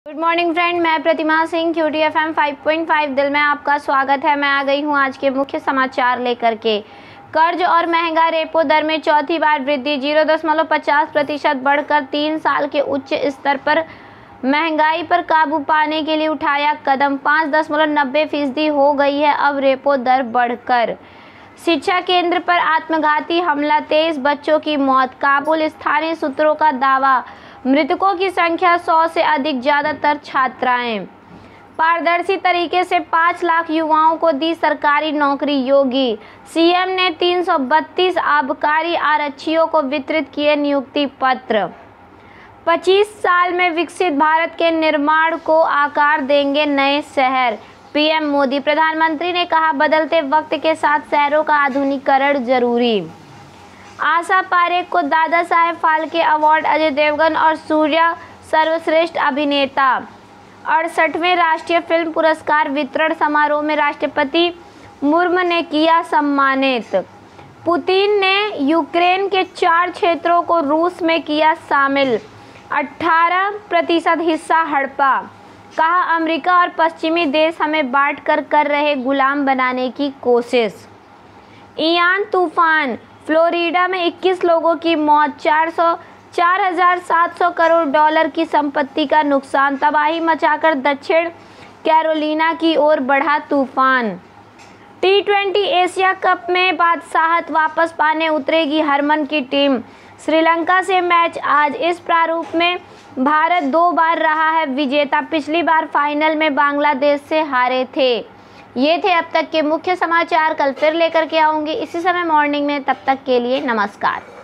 Good morning friend, मैं प्रतिमा Singh cutie FM 5.5 दिल में आपका स्वागत है। मैं आ गई हूँ आज के मुख्य समाचार लेकर के। कर्ज और महंगा रेपो दर में चौथी बार वृद्धि, 0.50% बढ़कर 3 साल के उच्च स्तर पर। महंगाई पर काबू पाने के लिए उठाया कदम, 5.90% हो गई है अब रेपो दर बढ़कर। शिक्षा केंद्र पर आत्मघाती हमला, 23 बच्चों की मौत। काबुल स्थानीय सूत्रों का दावा, मृतकों की संख्या 100 से अधिक, ज़्यादातर छात्राएं। पारदर्शी तरीके से 5 लाख युवाओं को दी सरकारी नौकरी, योगी। सीएम ने 332 आबकारी आरक्षियों को वितरित किए नियुक्ति पत्र। 25 साल में विकसित भारत के निर्माण को आकार देंगे नए शहर, पीएम मोदी। प्रधानमंत्री ने कहा, बदलते वक्त के साथ शहरों का आधुनिकीकरण जरूरी। आशा पारेख को दादा साहेब फाल्के अवार्ड, अजय देवगन और सूर्या सर्वश्रेष्ठ अभिनेता। 68वें राष्ट्रीय फिल्म पुरस्कार वितरण समारोह में राष्ट्रपति मुर्मू ने किया सम्मानित। पुतिन ने यूक्रेन के 4 क्षेत्रों को रूस में किया शामिल, 18% हिस्सा हड़पा। कहा, अमेरिका और पश्चिमी देश हमें बांटकर कर रहे गुलाम बनाने की कोशिश। इयान तूफान, फ्लोरिडा में 21 लोगों की मौत, 4,700 करोड़ डॉलर की संपत्ति का नुकसान। तबाही मचाकर दक्षिण कैरोलिना की ओर बढ़ा तूफान। T20 एशिया कप में बादशाहत वापस पाने उतरेगी हरमन की टीम। श्रीलंका से मैच आज। इस प्रारूप में भारत 2 बार रहा है विजेता, पिछली बार फाइनल में बांग्लादेश से हारे थे। ये थे अब तक के मुख्य समाचार, कल फिर लेकर के आऊँगी इसी समय मॉर्निंग में। तब तक के लिए नमस्कार।